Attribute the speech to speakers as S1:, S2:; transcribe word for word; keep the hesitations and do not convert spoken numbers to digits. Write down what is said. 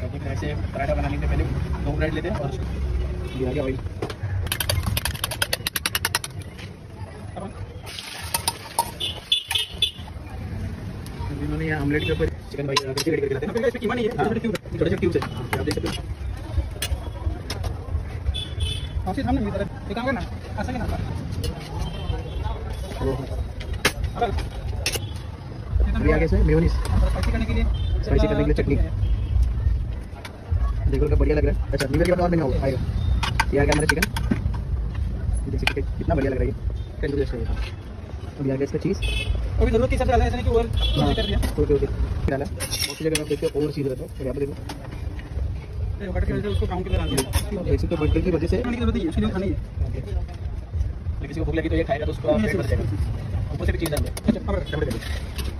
S1: क्योंकि ब्रेड से पराठा बनाने के पहले दो ब्रेड लेते हैं और उसको आगे ऑयल। इन्होंने यहाँ ऑमलेट के ऊपर चिकन भाई रेडी करके लाते हैं। इसमें कीमा नहीं है, छोटे छोटे क्यूब्स है, आप देख सकते हो। और फिर हमने इधर एक काम करना ऐसा ही ना अभी आगे से मेयोनीज स्पाइसी करने के लिए स्पाइसी करने के लिए चटनी देखो का बढ़िया लग रहा है। अच्छा लीवर के बाद और महंगा होगा आएगा। ये आ गया हमारा चिकन, देख सकते हैं कितना बढ़िया लग रहा है। कैसे टेस्ट होगा। अब आ गया इसका चीज़, अभी जरूरत की सब डाला है, ऐसा नहीं कि ओवर कर दिया। ओके ओके डाला बहुत सी जगह आप देखते हो ओवर चीज़ रहता है। यहाँ पे देखो बटर की वजह से उसको काउंट करके डालते हैं। देख सकते हो बटर की वजह से उसके लिए खानी है। किसी को भूख लगी तो ये खाएगा तो उसको ऊपर से भी चीज़ डाल दो।